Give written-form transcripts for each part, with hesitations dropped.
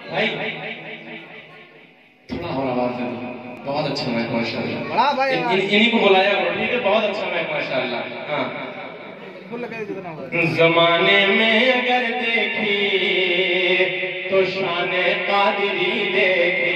بھائی تھوڑا اور آواز دے دو. بہت اچھا مائک ماشاءاللہ. بڑا بھائی انہی کو بلایا کرو ٹھیک ہے. بہت اچھا مائک ماشاءاللہ. ہاں زمانے میں اگر دیکھی تو شان قادری دیکھی.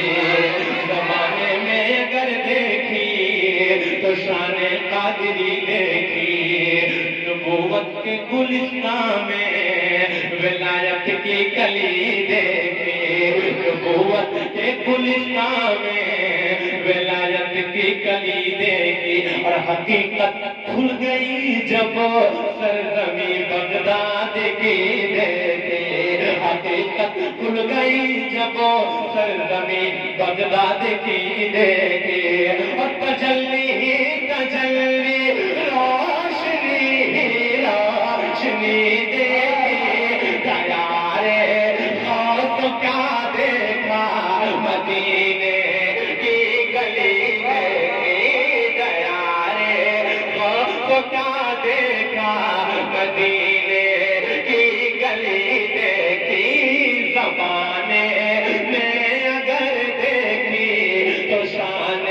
زمانے میں اگر دیکھی تو شان قادری دیکھی. نبوت کے گلستان میں ولایت کی کلی دیکھی. نبوت کے گلستان میں ولایت کی کلی دیکھی. اور حقیقت کھل گئی جب سرزمین بغداد کی دیکھی. حقیقت کھل گئی جب سرزمین بغداد کی دیکھی. اور تجلی تجلی روشنی روشنی دیکھی. دیارے غوث کیا دیکھا مدینے کی گلی دیکھی. دیارے غوث کیا دیکھا مدینے کی گلی دیکھی. زمانے میں اگر دیکھی تو شان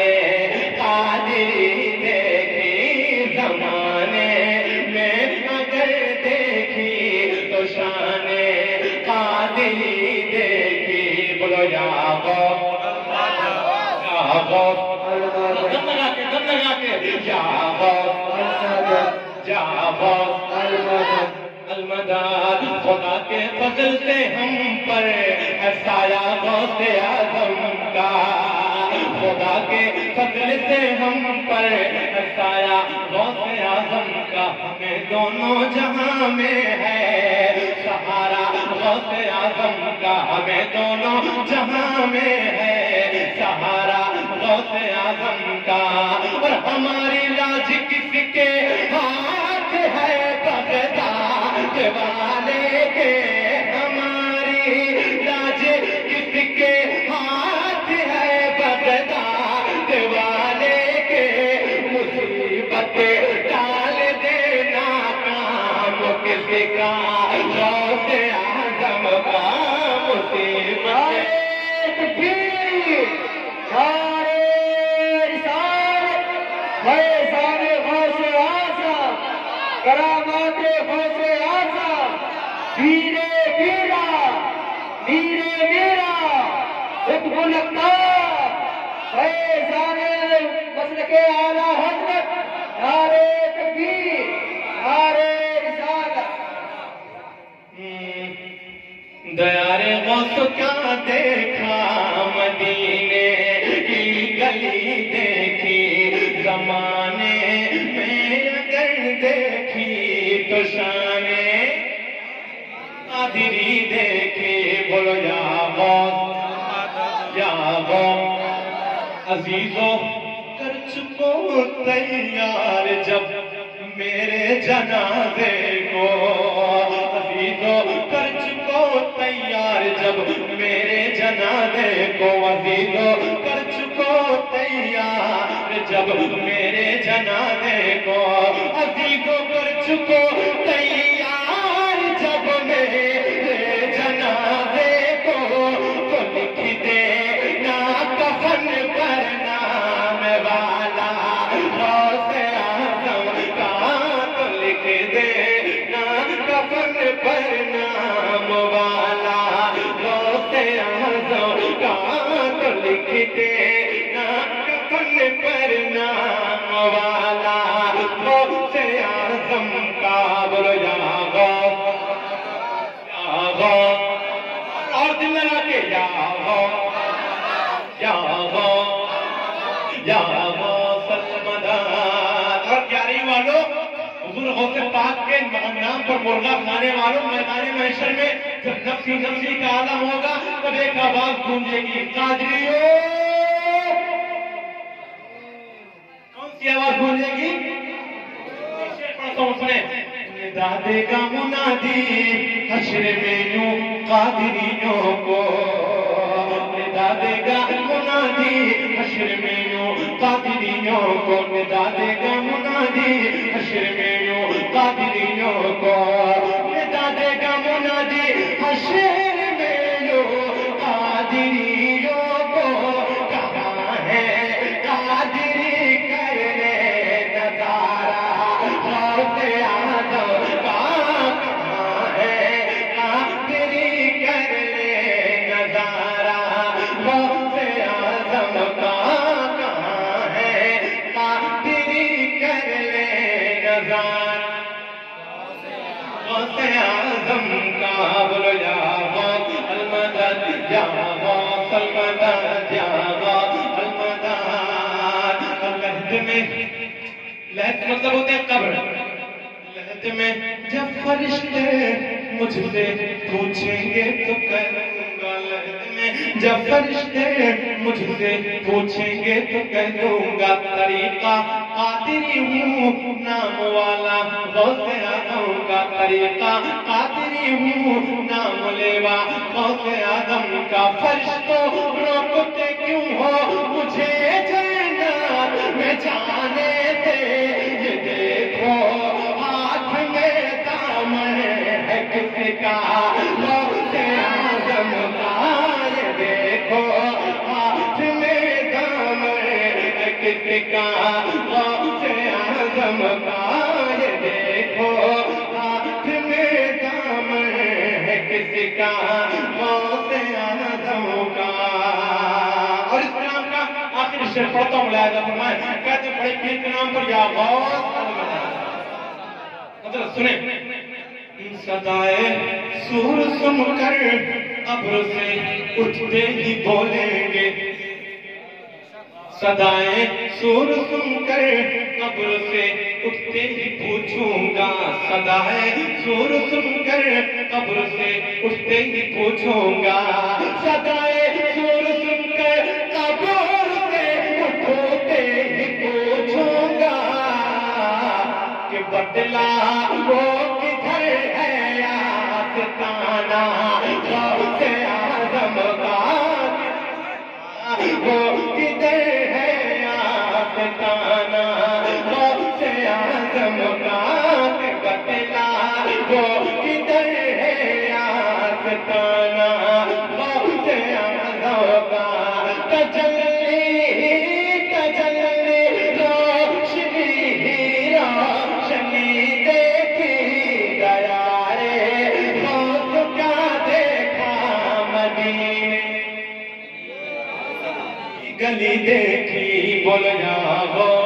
قادری دیکھی. زمانے میں اگر دیکھی تو شان قادری دیکھی. بولو یا غوث یا غوث دم لگا کے یا غوث یا غوث المداد. خدا کے فضل سے ہم پر سایہ غوث اعظم کا. خدا کے فضل سے ہم پر سایہ غوث اعظم کا. ہمیں دونوں جہاں میں ہے سہارا غوث اعظم کا. ہمیں دونوں جہاں میں ہے سہارا غوث اعظم کا. اور ہماری لاج کس کے ہاتھ ہے بغداد والے کے. ہماری لاج کس کے ہاتھ ہے بغداد والے کے. مصیبت ڈال دینا کام کسی کا غوث اعظم کا. مصیبت کرامات غوث اعظم پیرے پیرا میرے میرا قطب الاقطاب فیضان مسلک اعلی حضرت نعرہ تکبیر نعرہ رسالت. دیارے غوث کیا دیکھا مدینے کی گلی دیکھی. زمانے میں اگر دیکھی تو شان قادری دیکھی. بولو یا غوث یا غوث. عزیزوں کر چکو تیار جب میرے جنازے کو. عزیزوں کر چکو تیار جب میرے جنازے کو. عزیزوں کر چکو تیار جب میرے جنازے کو. عزیزوں کر چکو تیار جب میرے جنازے کو. تو لکھ دے نا کفن پر نام والا غوث اعظم کا. تو لکھ دے نا کفن پر نام والا غوث اعظم کا. تو لکھ دے نا کفن پر نام والا غوث اعظم کا. بولو یا غوث یا غوث. اور دل لگا کے یا غوث یا غوث یا غوث المداد. اور پیاری والوں حضور غوث پاک کے نام پر مرغا کھانے والوں میدان محشر میں جب نفسی نفسی کا عالم ہوگا تب ایک آواز گونجے گی. قادریوں کون سی آواز گونجے گی؟ دادے کا منادی حشر میں یوں قادریوں کو. دادے کا منادی حشر میں یوں قادریوں کو. دادے کا منادی حشر میں یوں قادریوں کو. دادے کا منادی حشر میں یوں المدد یا غوث المدد. لہد میں، لہد مطلب ہوتے ہیں قبر. لہد میں جب فرشتے مجھ سے پوچھیں گے تو کروں گا. لہد میں جب فرشتے مجھ سے پوچھیں گے تو کہہ دوں گا طریقہ قادری ہوں نام والا غوث اعظم کا. طریقہ قادری ہوں نام لیوا غوث اعظم کا. فرشتوں روکتے کیوں ہو مجھے جنت میں جانے دے. یہ دیکھو ہاتھ میں دامن ہے کس کا غوث اعظم کا. یہ دیکھو ہاتھ میں دامن ہے کس کا غوث اعظم کا. یہ دیکھو ہاتھ میں دامن ہے کس کا غوث اعظم کا. اور اس نام کا آخر شعر پڑھتا ہوں ملاحظہ فرمائے. کہتے ہیں بڑے پیر کے نام پر یا غوث مطلب سنیں. صدائے سور سن کر ابر سے اٹھتے ہی بولیں گے. صدائے سور سن کر ابر سے اٹھتے ہی پوچھوں گا. صدائے سور سن کر ابر سے اٹھتے ہی پوچھوں گا. صدائے سور سن کر ابر سے اٹھتے ہی پوچھوں گا کہ بتلا وہ کدھر ہے آستانہ غوث اعظم کا. وہ کدھر ہے آستانہ غوث اعظم کا. بتلا وہ کدھر ہے آستانہ غوث اعظم کا. تجلی تجلی روشنی روشنی دیکھی گیا رے غوث کا دیکھا مدینے. گلی دیکھی بول جا غوث